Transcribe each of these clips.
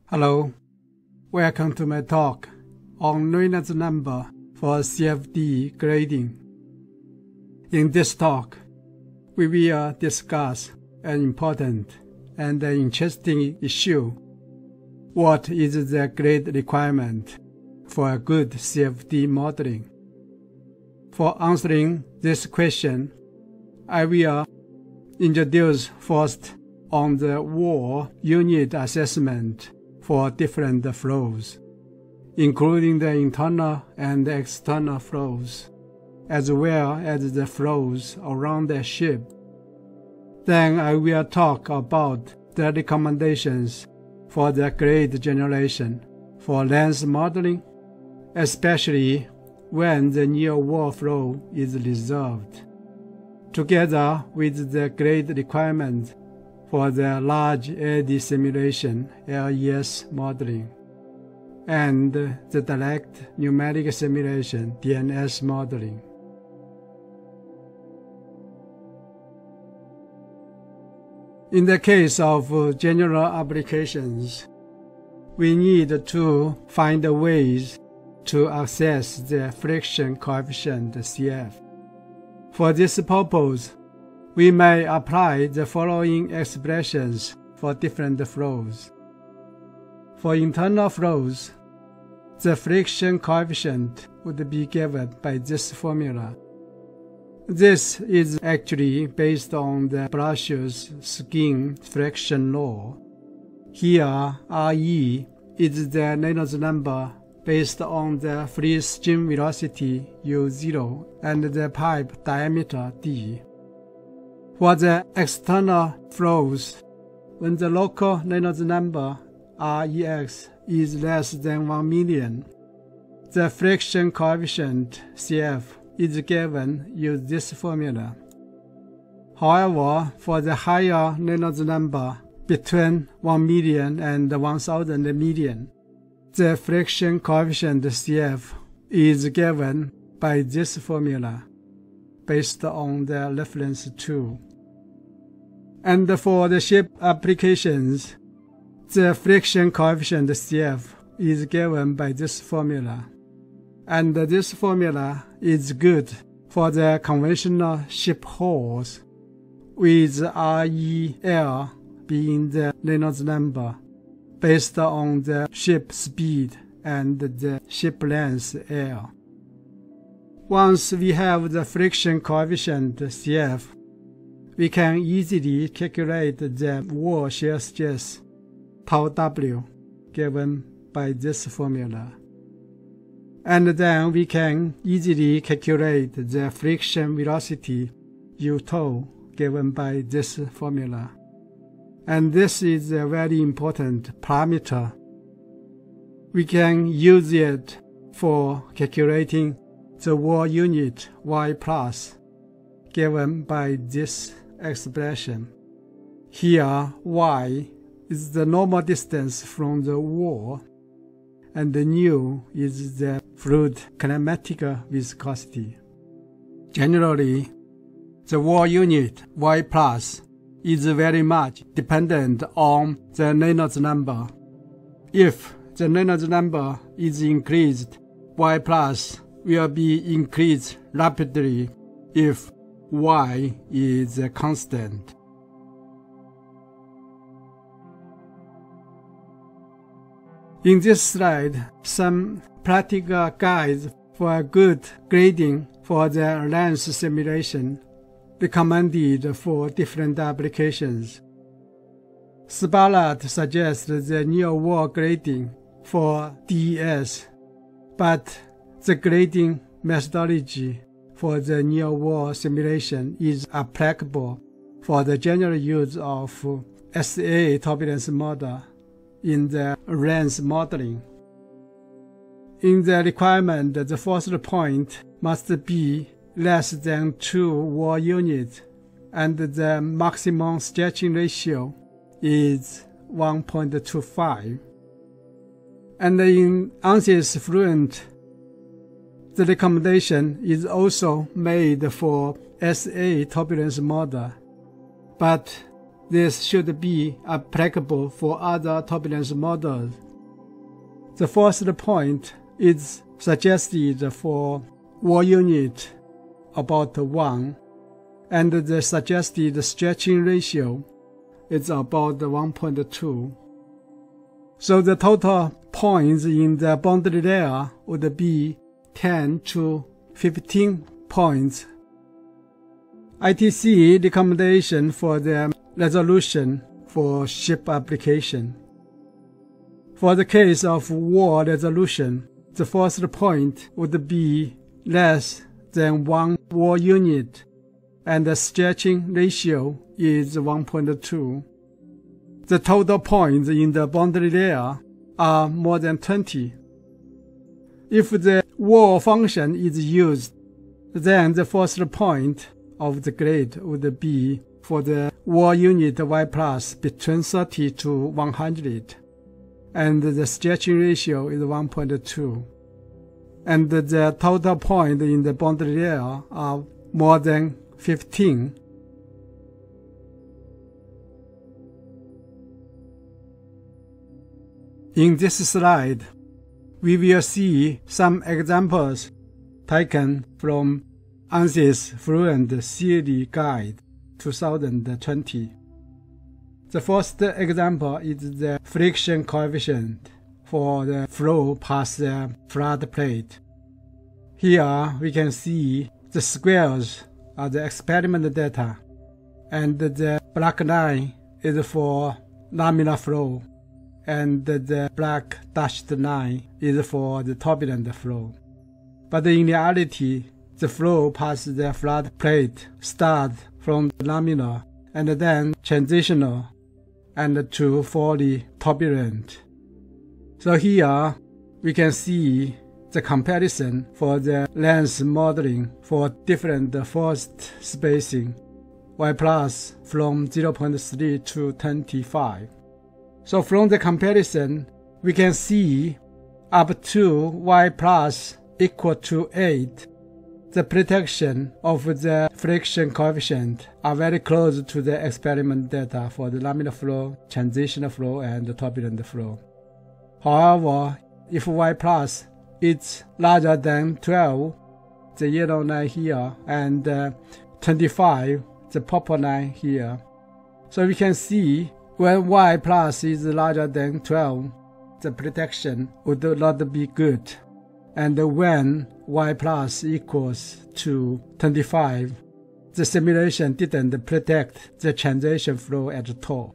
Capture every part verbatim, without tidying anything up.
Hello, welcome to my talk on Reynolds number for C F D grading. In this talk, we will discuss an important and interesting issue. What is the grade requirement for a good C F D modeling? For answering this question, I will introduce first on the wall unit assessment for different flows, including the internal and external flows, as well as the flows around the ship. Then I will talk about the recommendations for the grade generation for RANS modeling, especially when the near wall flow is reserved, together with the grade requirement for the large L D simulation L E S modeling, and the direct numeric simulation D N S modeling. In the case of general applications, we need to find ways to access the friction coefficient C F. For this purpose, we may apply the following expressions for different flows. For internal flows, the friction coefficient would be given by this formula. This is actually based on the Brasher's skin friction law. Here, R E is the Reynolds number based on the free stream velocity U zero and the pipe diameter D. For the external flows, when the local Reynolds number R E X is less than one million, the friction coefficient C F is given using this formula. However, for the higher Reynolds number between one million and one thousand million, the friction coefficient C F is given by this formula, based on the reference tool. And for the ship applications, the friction coefficient C F is given by this formula. And this formula is good for the conventional ship hulls, with R E L being the Reynolds number based on the ship speed and the ship length L. Once we have the friction coefficient C F, we can easily calculate the wall shear stress tau W given by this formula. And then we can easily calculate the friction velocity U tau given by this formula. And this is a very important parameter. We can use it for calculating the wall unit Y plus given by this expression. Here, Y is the normal distance from the wall, and the nu is the fluid kinematic viscosity. Generally, the wall unit Y plus is very much dependent on the Reynolds number. If the Reynolds number is increased, Y plus will be increased rapidly if Y is a constant. In this slide, some practical guides for a good grading for the RANS simulation recommended for different applications. Spalart suggests the near wall grading for D E S, but the grading methodology for the near wall simulation is applicable for the general use of S A turbulence model in the RANS modeling. In the requirement, the first point must be less than two wall units, and the maximum stretching ratio is one point two five. And in ANSYS Fluent, the recommendation is also made for S A turbulence model, but this should be applicable for other turbulence models. The first point is suggested for wall unit about one, and the suggested stretching ratio is about one point two. So the total points in the boundary layer would be ten to fifteen points. I T C recommendation for the resolution for ship application. For the case of wall resolution, the first point would be less than one wall unit, and the stretching ratio is one point two. The total points in the boundary layer are more than twenty. If the wall function is used, then the first point of the grade would be for the wall unit Y plus between thirty to one hundred, and the stretching ratio is one point two. And the total point in the boundary layer are more than fifteen. In this slide, we will see some examples taken from ANSYS Fluent Theory Guide twenty twenty. The first example is the friction coefficient for the flow past the flat plate. Here we can see the squares are the experiment data, and the black line is for laminar flow, and the black dashed line is for the turbulent flow. But in reality, the flow past the flat plate starts from laminar and then transitional and to fully turbulent. So here we can see the comparison for the RANS modeling for different forced spacing, Y plus from zero point three to twenty-five. So from the comparison, we can see up to Y plus equal to eight, the protection of the friction coefficient are very close to the experiment data for the laminar flow, transitional flow, and the turbulent flow. However, if Y plus is larger than twelve, the yellow line here, and uh, twenty-five, the purple line here. So we can see when Y plus is larger than twelve, the protection would not be good. And when Y plus equals to twenty-five, the simulation didn't predict the transition flow at all.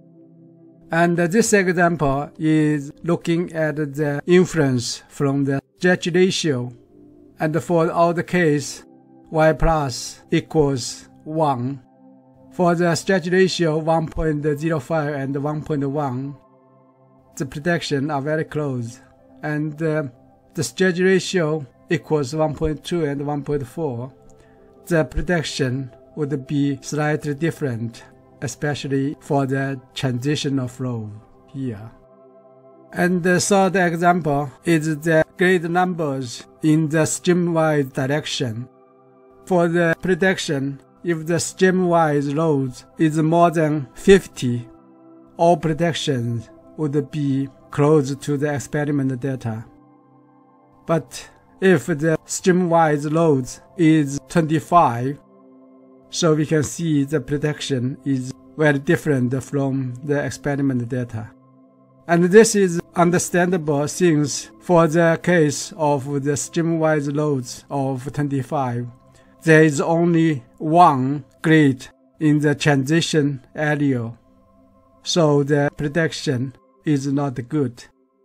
And this example is looking at the influence from the stretch ratio. And for all the case, Y plus equals one. For the stretch ratio one point zero five and one point one, the protection are very close. And uh, the stretch ratio equals one point two and one point four. The protection would be slightly different, especially for the transitional flow here. And the third example is the grade numbers in the streamwise direction. For the protection, if the streamwise load is more than fifty, all predictions would be close to the experiment data. But if the streamwise load is twenty-five, so we can see the prediction is very different from the experiment data. And this is understandable since for the case of the streamwise loads of twenty-five, there is only one grade in the transition area, so the prediction is not good.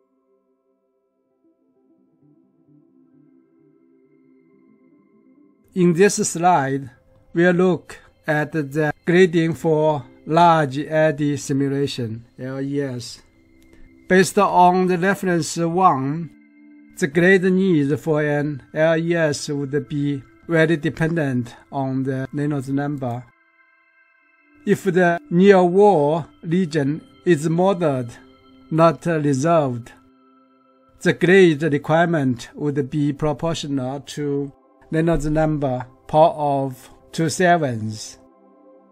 In this slide, we'll look at the grading for large eddy simulation, L E S. Based on the reference one, the grade need for an L E S would be very dependent on the Reynolds number. If the near wall region is modeled, not reserved, the grade requirement would be proportional to Reynolds number power of two sevenths.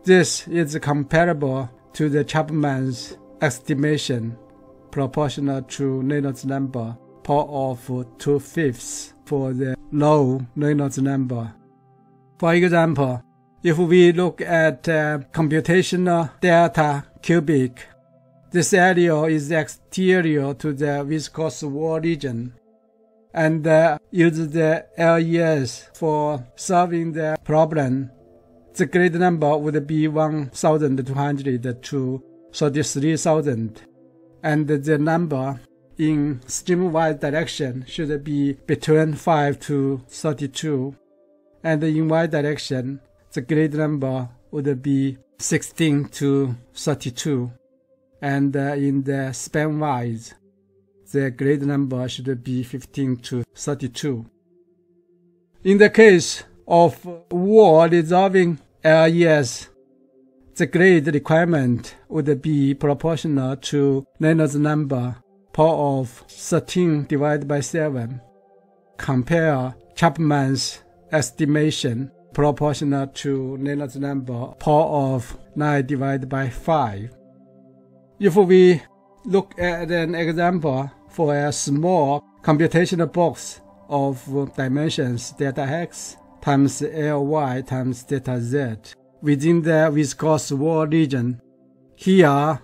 This is comparable to the Chapman's estimation proportional to Reynolds number power of two-fifths for the low Reynolds number. For example, if we look at uh, computational delta cubic, this area is exterior to the viscous wall region, and uh, use the L E S for solving the problem. The grid number would be one thousand two hundred to thirty-three thousand, and the number in stream-y direction should be between five to thirty-two, and in y direction, the grid number would be sixteen to thirty-two, and uh, in the span-wise, the grid number should be fifteen to thirty-two. In the case of wall resolving L E S, the grade requirement would be proportional to Reynolds number power of thirteen divided by seven. Compare Chapman's estimation proportional to Reynolds number power of nine divided by five. If we look at an example for a small computational box of dimensions delta x times Ly times delta z within the viscous wall region, here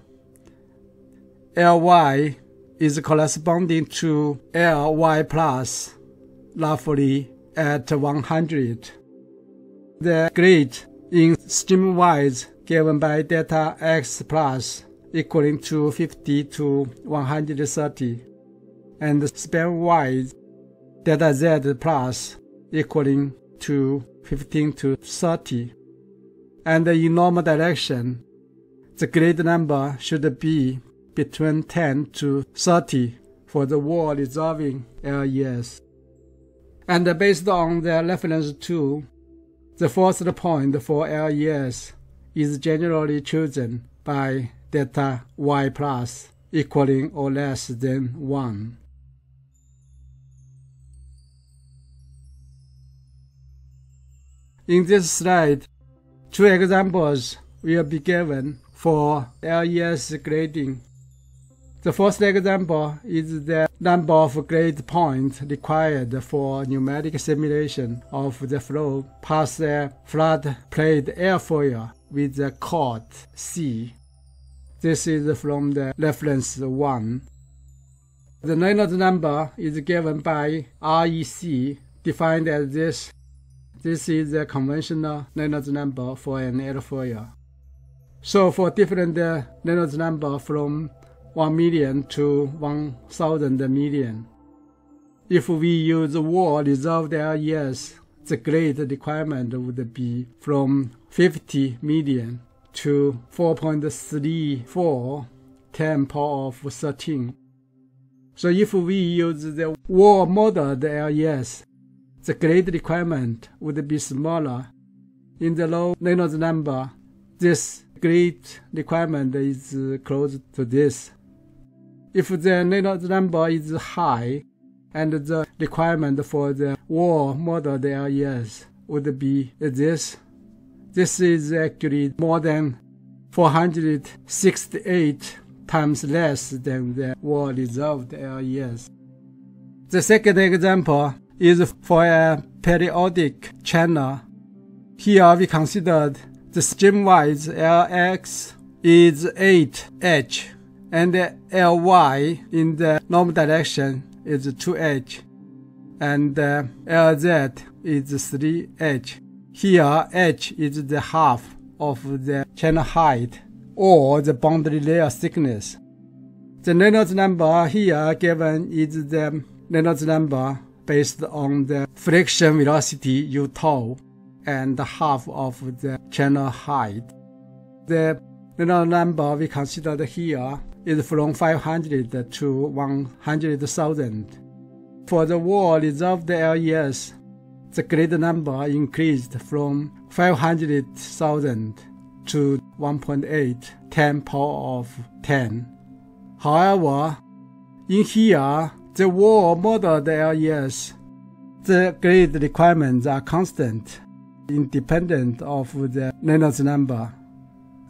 Ly is corresponding to Ly plus roughly at one hundred. The grid in stream-wise given by delta x plus equaling to fifty to one hundred thirty, and span-wise delta z plus equaling to fifteen to thirty. And in normal direction, the grid number should be between ten to thirty for the wall resolving L E S. And based on the reference tool, the first point for L E S is generally chosen by delta y plus equaling or less than one. In this slide, two examples will be given for L E S grading. The first example is the number of grade points required for numeric simulation of the flow past a flat plate airfoil with the chord C. This is from the reference one. The Reynolds number is given by R E C, defined as this. This is the conventional Reynolds number for an airfoil. So for different uh, Reynolds number from one million to one thousand million, if we use wall resolved L E S, the grade requirement would be from fifty million to four point three four ten power of thirteen. So if we use the wall modeled L E S, the grade requirement would be smaller. In the low Reynolds number, this grade requirement is close to this. If the Reynolds number is high, and the requirement for the wall modeled L E S would be this, this is actually more than four hundred sixty-eight times less than the wall resolved L E S. The second example is for a periodic channel. Here we considered the stream-wise L X is eight H, and the Ly in the normal direction is two H, and uh, L Z is three H. Here H is the half of the channel height or the boundary layer thickness. The Reynolds number here given is the Reynolds number based on the friction velocity U tau and half of the channel height. The Reynolds number we considered here is from five hundred to one hundred thousand. For the wall resolved L E S, the grade number increased from five hundred thousand to one point eight, ten power of ten. However, in here, the wall modeled L E S, the grade requirements are constant, independent of the Reynolds number.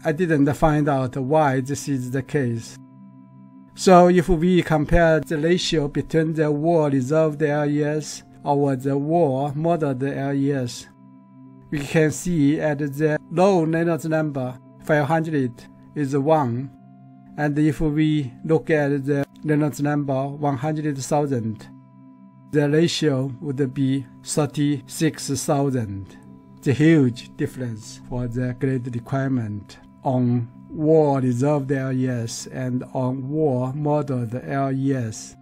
I didn't find out why this is the case. So if we compare the ratio between the wall resolved L E S over the wall modeled L E S, we can see at the low Reynolds number five hundred is one, and if we look at the Reynolds number one hundred thousand, the ratio would be thirty-six thousand. It's a huge difference for the grade requirement on wall resolved L E S and on wall modeled L E S.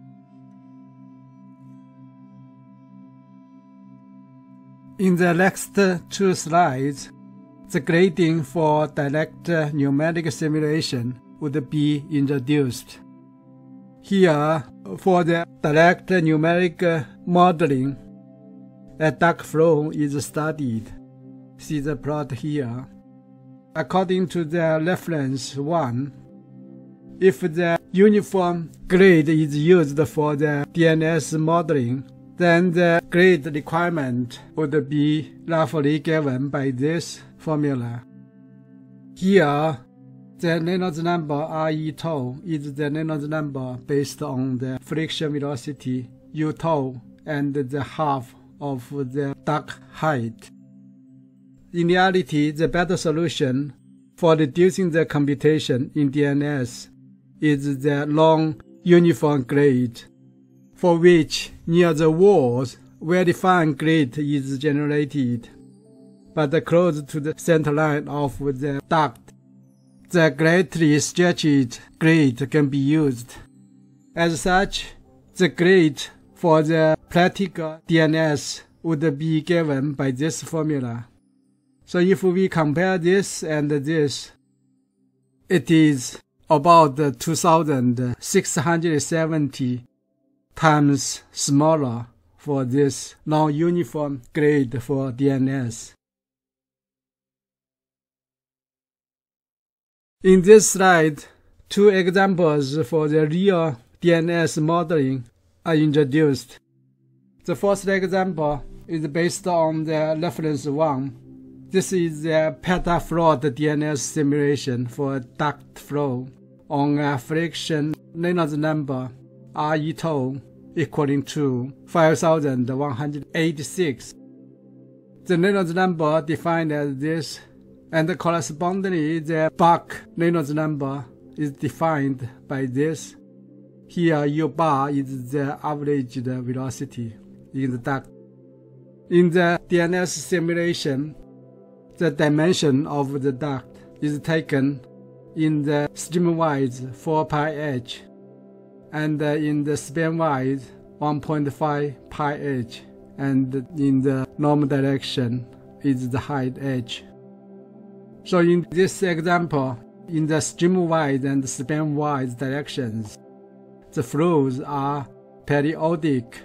In the next two slides, the grading for direct numeric simulation would be introduced. Here, for the direct numeric modeling, a duct flow is studied. See the plot here. According to the reference one, if the uniform grade is used for the D N S modeling, then the grade requirement would be roughly given by this formula. Here, the Reynolds number R E tau is the Reynolds number based on the friction velocity U tau and the half of the duct height. In reality, the better solution for reducing the computation in D N S is the long uniform grade, for which near the walls well-defined grade is generated, but close to the center line of the duct, the greatly stretched grade can be used. As such, the grade for the practical D N S would be given by this formula. So if we compare this and this, it is about two thousand six hundred seventy times smaller for this non-uniform grade for D N S. In this slide, two examples for the real D N S modeling are introduced. The first example is based on the reference one. This is the petaflop D N S simulation for duct flow on a friction Reynolds number R E tau equaling to five thousand one hundred eighty-six. The Reynolds number defined as this, and correspondingly the Bach Reynolds number is defined by this. Here U bar is the averaged velocity in the duct. In the D N S simulation, the dimension of the duct is taken in the stream-wise four pi h, and in the span-wise one point five pi h, and in the normal direction is the height h. So in this example, in the stream-wise and span-wise directions, the flows are periodic.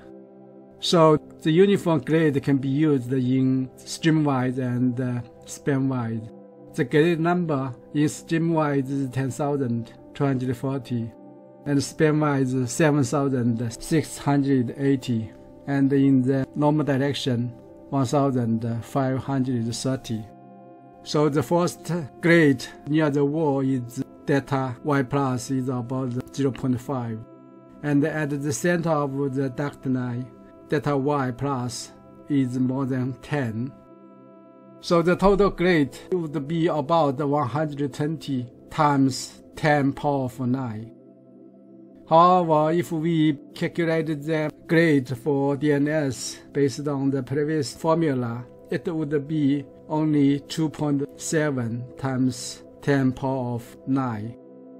So the uniform grade can be used in stream-wise and uh, span-wise. The grade number in stream-wise is ten thousand two hundred forty, and span-wise seven thousand six hundred eighty, and in the normal direction one thousand five hundred thirty. So the first grade near the wall is delta y plus is about zero point five, and at the center of the duct line, delta y plus is more than ten. So the total grade would be about one hundred twenty times ten power of nine. However, if we calculate the grade for D N S based on the previous formula, it would be only two point seven times ten power of nine.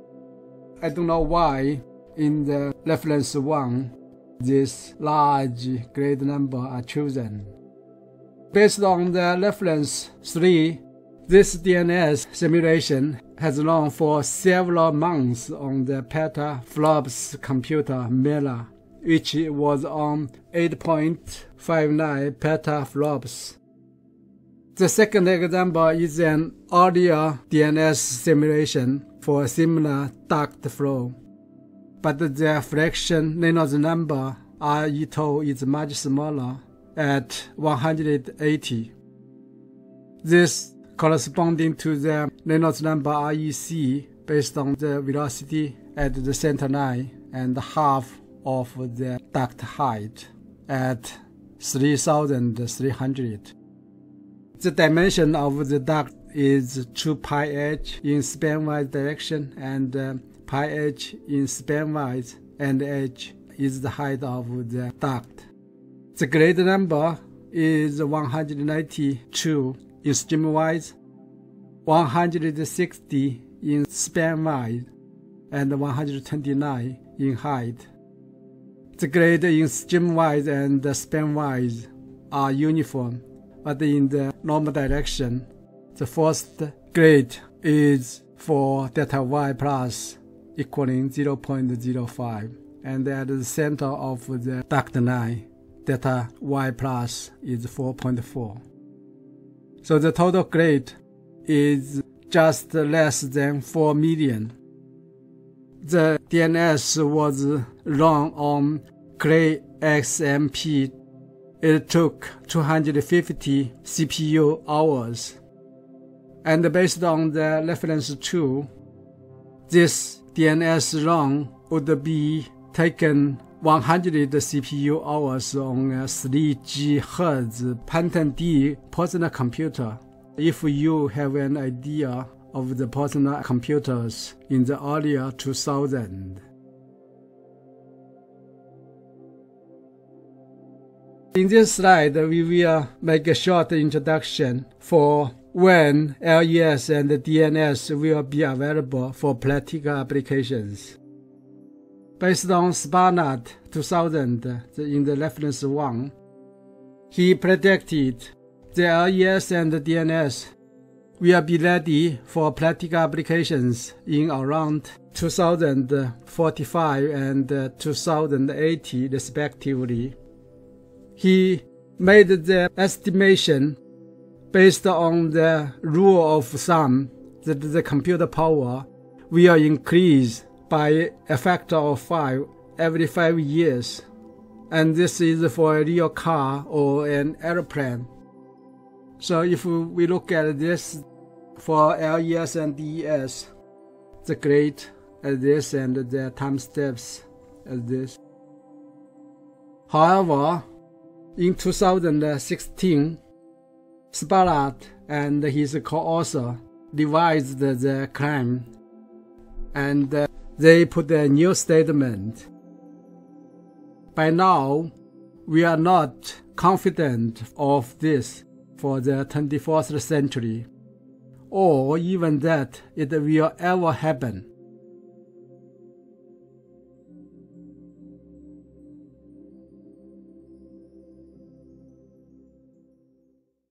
I don't know why in the reference one, this large grade number are chosen. Based on the reference three, this D N S simulation has run for several months on the petaflop's computer Miller, which was on eight point five nine petaflops. The second example is an earlier D N S simulation for a similar duct flow, but the friction Reynolds number R E tau is much smaller at one hundred eighty. This corresponding to the Reynolds number R E C based on the velocity at the center line and half of the duct height at three thousand three hundred. The dimension of the duct is two pi h in spanwise direction and uh, pi h in spanwise, and h is the height of the duct. The grade number is one hundred ninety-two in streamwise, one hundred sixty in spanwise, and one hundred twenty-nine in height. The grade in streamwise and spanwise are uniform, but in the normal direction, the first grade is for delta y plus equaling zero point zero five, and at the center of the duct line, delta y plus is four point four. So the total grade is just less than four million. The D N S was run on Cray X M P. It took two hundred fifty C P U hours. And based on the reference tool, this D N S run would be taken one hundred C P U hours on a three gigahertz Pentium D personal computer. If you have an idea of the personal computers in the earlier two thousand. In this slide, we will make a short introduction for when L E S and D N S will be available for practical applications. Based on Sparnat two thousand in the reference one, he predicted the L E S and D N S will be ready for practical applications in around two thousand forty-five and two thousand eighty respectively. He made the estimation based on the rule of thumb that the computer power will increase by a factor of five every five years. And this is for a real car or an airplane. So if we look at this for L E S and D E S, the grade as this and the time steps as this. However, in two thousand sixteen, Sparnat and his co-author revised the claim, and uh, they put a new statement. By now, we are not confident of this for the twenty-fourth century, or even that it will ever happen.